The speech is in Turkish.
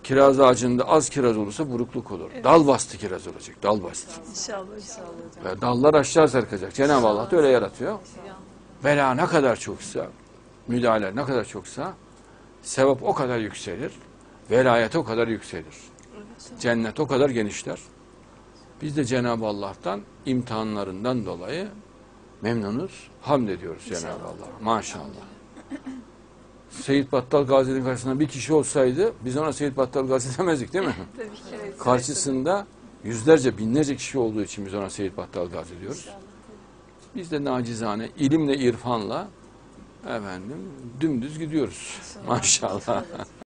Kiraz ağacında az kiraz olursa burukluk olur. Evet. Dal bastı kiraz olacak. Dal bastı. İnşallah hocam. Ve dallar aşağı sarkacak. Cenab-ı Allah da öyle yaratıyor. Bela ne kadar çoksa, müdahale ne kadar çoksa sevap o kadar yükselir. Velayet o kadar yükselir. Cennet o kadar genişler. Biz de Cenab-ı Allah'tan imtihanlarından dolayı memnunuz. Hamd ediyoruz Cenab-ı Allah. Maşallah. Seyyid Battal Gazi'nin karşısında bir kişi olsaydı biz ona Seyyid Battal Gazi demezdik değil mi? Tabii ki. Evet, Karşısında yüzlerce, binlerce kişi olduğu için biz ona Seyyid Battal Gazi diyoruz. Biz de nacizane ilimle, irfanla dümdüz gidiyoruz. Maşallah.